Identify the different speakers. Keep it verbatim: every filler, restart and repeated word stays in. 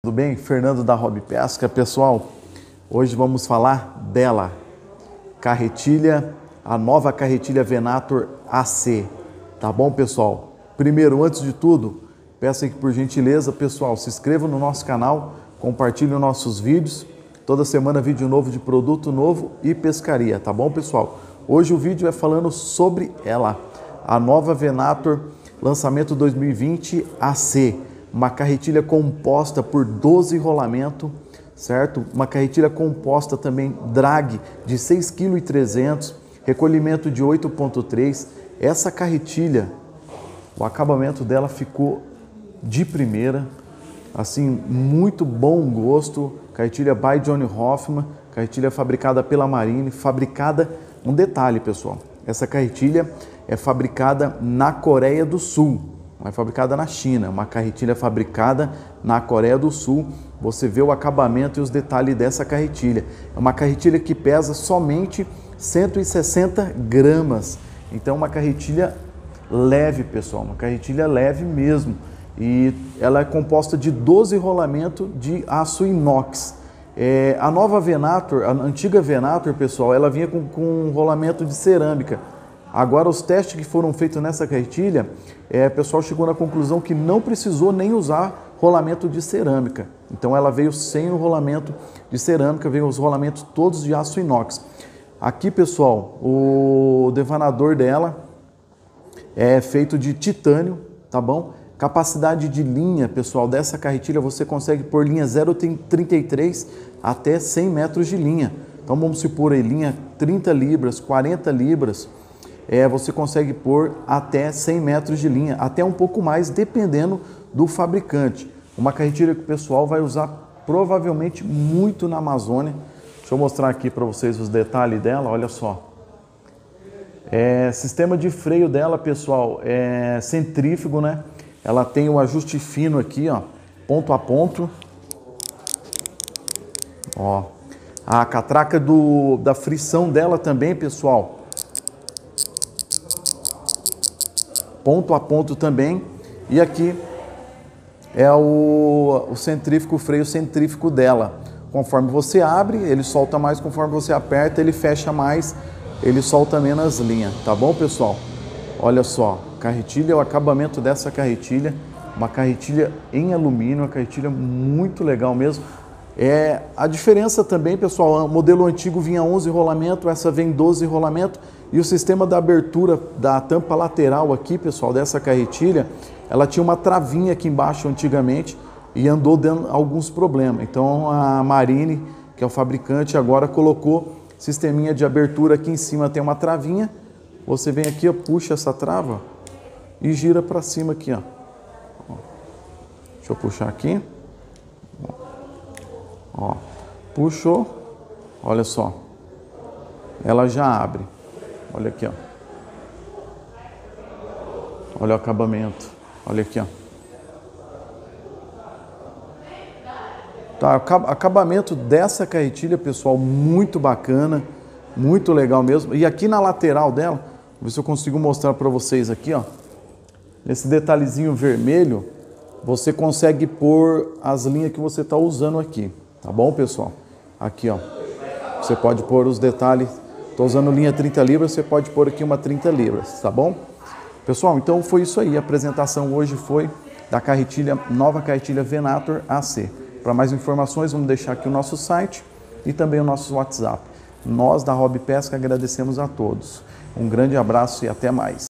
Speaker 1: Tudo bem? Fernando da Hobby Pesca. Pessoal, hoje vamos falar dela, carretilha, a nova carretilha Venator A C, tá bom, pessoal? Primeiro, antes de tudo, peço que por gentileza, pessoal, se inscreva no nosso canal, compartilhe os nossos vídeos, toda semana vídeo novo de produto novo e pescaria, tá bom, pessoal? Hoje o vídeo é falando sobre ela, a nova Venator, lançamento dois mil e vinte A C, uma carretilha composta por doze rolamentos, certo? Uma carretilha composta também drag de seis vírgula trezentos quilos, recolhimento de oito ponto três. Essa carretilha, o acabamento dela ficou de primeira, assim, muito bom gosto. Carretilha by Johnny Hoffman, carretilha fabricada pela Marine, fabricada, um detalhe, pessoal, essa carretilha é fabricada na Coreia do Sul. Não é fabricada na China, uma carretilha fabricada na Coreia do Sul. Você vê o acabamento e os detalhes dessa carretilha. É uma carretilha que pesa somente cento e sessenta gramas. Então, uma carretilha leve, pessoal, uma carretilha leve mesmo. E ela é composta de doze rolamentos de aço inox. É, a nova Venator, a antiga Venator, pessoal, ela vinha com, com um rolamento de cerâmica. Agora, os testes que foram feitos nessa carretilha, é, o pessoal chegou na conclusão que não precisou nem usar rolamento de cerâmica. Então, ela veio sem o rolamento de cerâmica, veio os rolamentos todos de aço inox. Aqui, pessoal, o devanador dela é feito de titânio, tá bom? Capacidade de linha, pessoal, dessa carretilha, você consegue pôr linha zero vírgula trinta e três até cem metros de linha. Então, vamos supor aí, linha trinta libras, quarenta libras, É, você consegue pôr até cem metros de linha, até um pouco mais, dependendo do fabricante. Uma carretilha que o pessoal vai usar provavelmente muito na Amazônia. Deixa eu mostrar aqui para vocês os detalhes dela, olha só. É, sistema de freio dela, pessoal, é centrífugo, né? Ela tem o ajuste fino aqui, ó, ponto a ponto. Ó, a catraca do, da frição dela também, pessoal, ponto a ponto também. E aqui é o, o centrífugo, o freio centrífugo dela. Conforme você abre, ele solta mais, conforme você aperta, ele fecha mais, ele solta menos linha, tá bom, pessoal? Olha só, carretilha, o acabamento dessa carretilha, uma carretilha em alumínio, uma carretilha muito legal mesmo. É, a diferença também, pessoal, o modelo antigo vinha onze rolamento, essa vem doze rolamento. E o sistema da abertura da tampa lateral aqui, pessoal, dessa carretilha, ela tinha uma travinha aqui embaixo antigamente e andou dando alguns problemas. Então a Marine, que é o fabricante, agora colocou sisteminha de abertura aqui em cima, tem uma travinha. Você vem aqui, ó, puxa essa trava e gira para cima aqui, ó. Deixa eu puxar aqui. Ó, puxou, olha só, ela já abre. Olha aqui, ó. Olha o acabamento. Olha aqui, ó. Tá, acabamento dessa carretilha, pessoal, muito bacana, muito legal mesmo. E aqui na lateral dela, vou ver se eu consigo mostrar para vocês aqui, ó. Nesse detalhezinho vermelho, você consegue pôr as linhas que você está usando aqui, tá bom, pessoal? Aqui, ó. Você pode pôr os detalhes. Estou usando linha trinta libras, você pode pôr aqui uma trinta libras, tá bom? Pessoal, então foi isso aí. A apresentação hoje foi da carretilha, nova carretilha Venator A C. Para mais informações, vamos deixar aqui o nosso site e também o nosso WhatsApp. Nós da Hobby Pesca agradecemos a todos. Um grande abraço e até mais.